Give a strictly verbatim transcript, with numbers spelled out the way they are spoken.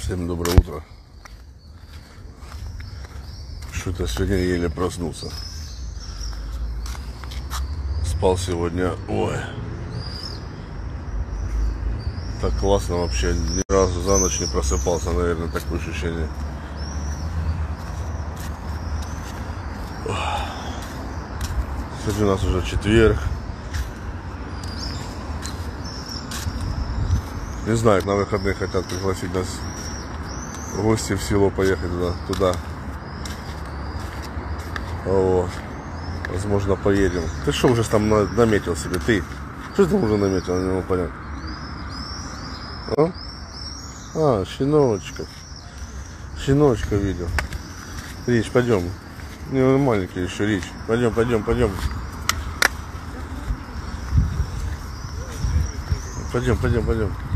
Всем доброе утро. Что-то сегодня еле проснулся. Спал сегодня, ой, так классно вообще. Ни разу за ночь не просыпался, наверное, такое ощущение. Сегодня у нас уже четверг. Не знаю, на выходные хотят пригласить нас в гости в село, поехать туда, туда. Вот. Возможно, поедем. Ты что уже там наметил себе? Ты? Что ты там уже наметил? Не могу понять. А? А, щеночка. Щеночка видел. Рич, пойдем. Не, он маленький еще, Рич. Пойдем, пойдем, пойдем. Пойдем, пойдем, пойдем.